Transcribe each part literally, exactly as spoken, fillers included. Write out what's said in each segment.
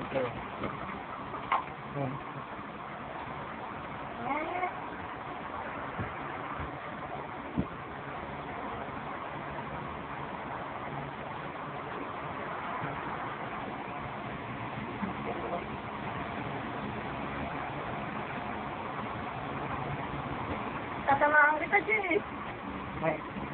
Hmm. Tatamaan kita dyan eh. Ay.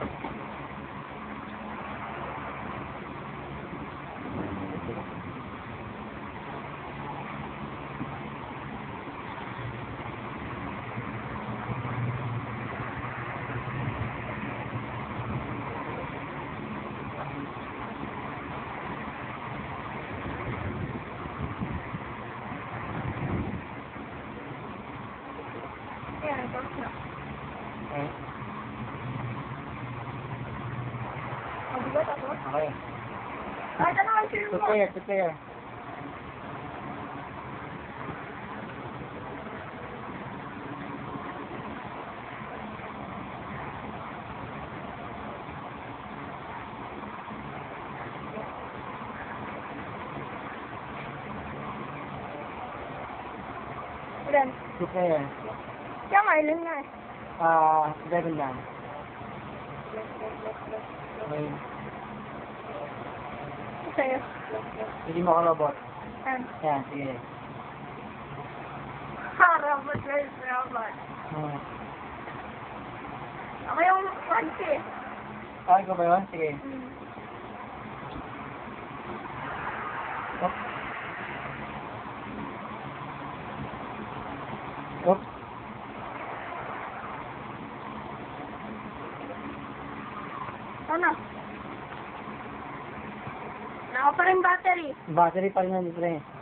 Ayan, tapos na. Ay. Mabigat ako. Okay. Ay, ito naman sa'yo mo. Prepare, prepare. Ilan? Prepare. Kaya nga, ilan nga eh. Ah, eleven lang. Okay. Sa'yo. Hindi mo ako robot. Ayan. Yan, sige. Ha, robot guys, robot. Hmm. Ako yung front eh. Okay ko ba yun? Sige. Hmm. Op. Op. Ano? Naka pa rin battery. Battery pa rin yan, pre.